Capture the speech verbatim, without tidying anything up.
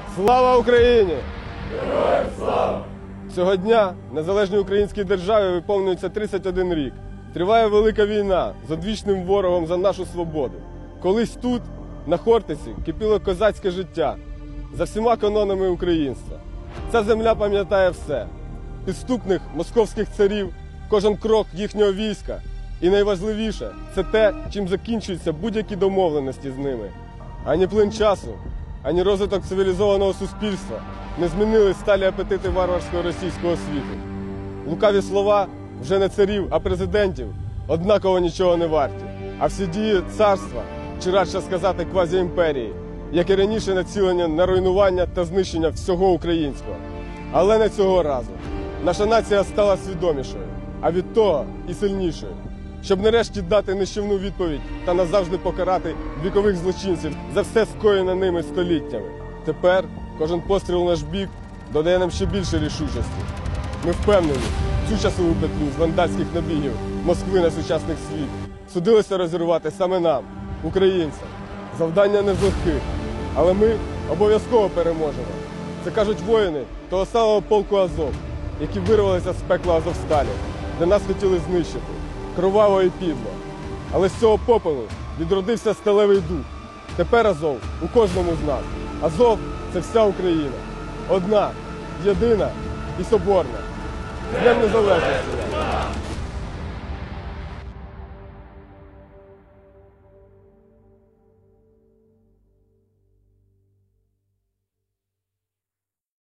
Слава Україні! Героям слава! Цього дня незалежній українській державі виповнюється тридцять один рік. Триває велика війна з одвічним ворогом за нашу свободу. Колись тут, на Хортиці, кипіло козацьке життя за всіма канонами українства. Ця земля пам'ятає все. Підступних московських царів, кожен крок їхнього війська. І найважливіше – це те, чим закінчуються будь-які домовленості з ними. Ані плин часу, ані розвиток цивілізованого суспільства не змінили сталі апетити варварського російського світу. Лукаві слова вже не царів, а президентів однаково нічого не варті. А всі дії царства, чи радше сказати квазіімперії, як і раніше націлення на руйнування та знищення всього українського. Але не цього разу. Наша нація стала свідомішою, а від того і сильнішою. Щоб нарешті дати нищівну відповідь та назавжди покарати вікових злочинців за все скоєне ними століттями. Тепер кожен постріл у наш бік додає нам ще більше рішучості. Ми впевнені, цю часову петлю з вандальських набігів Москви на сучасних світ судилося розірвати саме нам, українцям. Завдання не з легких, але ми обов'язково переможемо. Це кажуть воїни того самого полку Азов, які вирвалися з пекла Азовсталі, де нас хотіли знищити. Кроваво і підло. Але з цього попелу відродився сталевий дух. Тепер Азов у кожному з нас. Азов – це вся Україна. Одна, єдина і соборна. З Днем Незалежності!